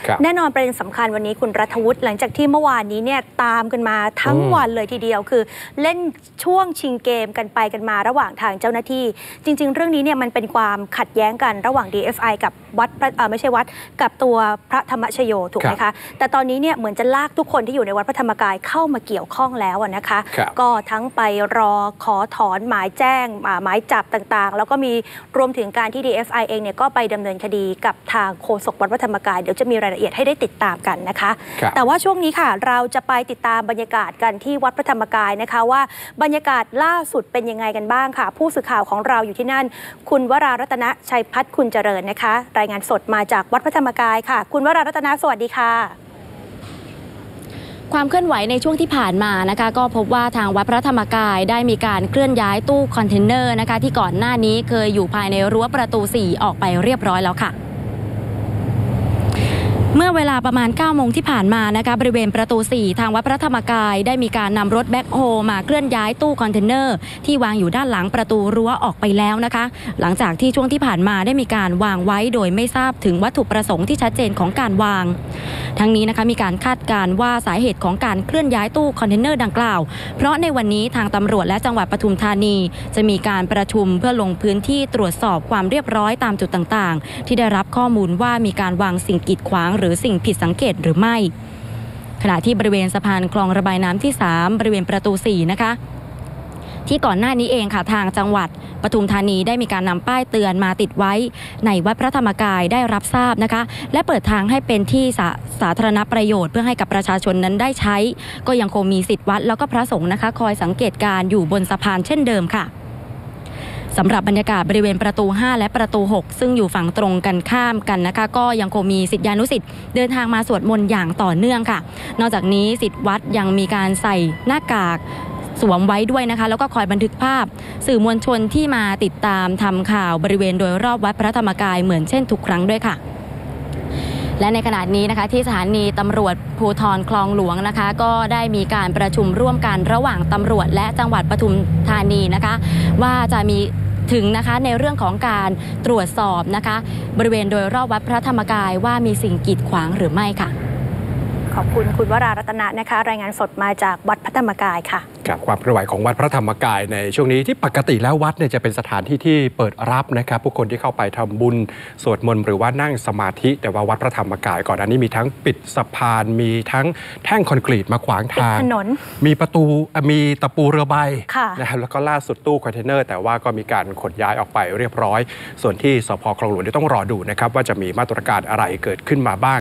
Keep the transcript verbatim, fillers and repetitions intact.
แน่นอนประเด็นสำคัญวันนี้คุณรัฐวุฒิหลังจากที่เมื่อวานนี้เนี่ยตามกันมาทั้งวันเลยทีเดียวคือเล่นช่วงชิงเกมกันไปกันมาระหว่างทางเจ้าหน้าที่จริงๆเรื่องนี้เนี่ยมันเป็นความขัดแย้งกันระหว่าง ดี เอฟ ไอ กับวัดเอ่อไม่ใช่วัดกับตัวพระธรรมชโยถูกไหมคะแต่ตอนนี้เนี่ยเหมือนจะลากทุกคนที่อยู่ในวัดพระธรรมกายเข้ามาเกี่ยวข้องแล้วนะคะก็ทั้งไปรอขอถอนหมายแจ้งหมายจับต่างๆแล้วก็มีรวมถึงการที่ ดี เอฟ ไอ เองเนี่ยก็ไปดำเนินคดีกับทางโฆษกวัดพระธรรมกายเดี๋ยวจะมีรายละเอียดให้ได้ติดตามกันนะคะแต่ว่าช่วงนี้ค่ะเราจะไปติดตามบรรยากาศกันที่วัดพระธรรมกายนะคะว่าบรรยากาศล่าสุดเป็นยังไงกันบ้างค่ะผู้สื่อข่าวของเราอยู่ที่นั่นคุณวรารัตนชัยพัฒน์คุณเจริญนะคะรายงานสดมาจากวัดพระธรรมกายค่ะคุณวรารัตนสวัสดีค่ะความเคลื่อนไหวในช่วงที่ผ่านมานะคะก็พบว่าทางวัดพระธรรมกายได้มีการเคลื่อนย้ายตู้คอนเทนเนอร์นะคะที่ก่อนหน้านี้เคยอยู่ภายในรั้วประตูสี่ออกไปเรียบร้อยแล้วค่ะเมื่อเวลาประมาณเก้าโมงที่ผ่านมานะคะบริเวณประตูสี่ทางวัดพระธรรมกายได้มีการนำรถแบ็คโฮมาเคลื่อนย้ายตู้คอนเทนเนอร์ที่วางอยู่ด้านหลังประตูรั้วออกไปแล้วนะคะหลังจากที่ช่วงที่ผ่านมาได้มีการวางไว้โดยไม่ทราบถึงวัตถุประสงค์ที่ชัดเจนของการวางทั้งนี้นะคะมีการคาดการณ์ว่าสาเหตุของการเคลื่อนย้ายตู้คอนเทนเนอร์ดังกล่าวเพราะในวันนี้ทางตำรวจและจังหวัดปทุมธานีจะมีการประชุมเพื่อลงพื้นที่ตรวจสอบความเรียบร้อยตามจุดต่างๆที่ได้รับข้อมูลว่ามีการวางสิ่งกีดขวางหรือสิ่งผิดสังเกตหรือไม่ขณะที่บริเวณสะพานคลองระบายน้ำที่สามบริเวณประตูสี่นะคะที่ก่อนหน้านี้เองค่ะทางจังหวัดปทุมธานีได้มีการนำป้ายเตือนมาติดไว้ในวัดพระธรรมกายได้รับทราบนะคะและเปิดทางให้เป็นที่สา, สาธารณประโยชน์เพื่อให้กับประชาชนนั้นได้ใช้ก็ยังคงมีศิษย์วัดแล้วก็พระสงฆ์นะคะคอยสังเกตการอยู่บนสะพานเช่นเดิมค่ะสำหรับบรรยากาศบริเวณประตูห้าและประตูหกซึ่งอยู่ฝั่งตรงกันข้ามกันนะคะก็ยังคงมีศิษยานุศิษย์เดินทางมาสวดมนต์อย่างต่อเนื่องค่ะนอกจากนี้ศิษย์วัดยังมีการใส่หน้ากากสวมไว้ด้วยนะคะแล้วก็คอยบันทึกภาพสื่อมวลชนที่มาติดตามทำข่าวบริเวณโดยรอบวัดพระธรรมกายเหมือนเช่นทุกครั้งด้วยค่ะและในขณะนี้นะคะที่สถานีตำรวจภูธรคลองหลวงนะคะก็ได้มีการประชุมร่วมกันระหว่างตำรวจและจังหวัดปทุมธานีนะคะว่าจะมีถึงนะคะในเรื่องของการตรวจสอบนะคะบริเวณโดยรอบวัดพระธรรมกายว่ามีสิ่งกีดขวางหรือไม่ค่ะขอบคุณคุณวรารัตนะนะคะรายงานสดมาจากวัดพระธรรมกายค่ะกับความเคลื่อนไหวของวัดพระธรรมกายในช่วงนี้ที่ปกติแล้ววัดเนี่ยจะเป็นสถานที่ที่เปิดรับนะครับผู้คนที่เข้าไปทำบุญสวดมนต์หรือว่านั่งสมาธิแต่ว่าวัดพระธรรมกายก่อนหน้านี้มีทั้งปิดสะพานมีทั้งแท่งคอนกรีตมาขวางทางมีประตูมีตะปูเรือใบนะครับแล้วก็ล่าสุดตู้คอนเทนเนอร์แต่ว่าก็มีการขนย้ายออกไปเรียบร้อยส่วนที่สภ.คลองหลวงต้องรอดูนะครับว่าจะมีมาตรการอะไรเกิดขึ้นมาบ้าง